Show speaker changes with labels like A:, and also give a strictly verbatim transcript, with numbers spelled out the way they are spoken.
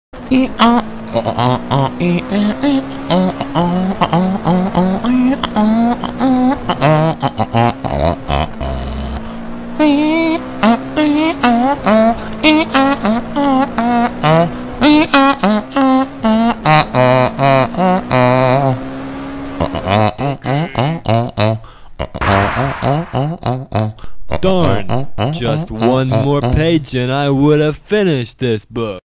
A: Darn, just one more page and I would have finished this book.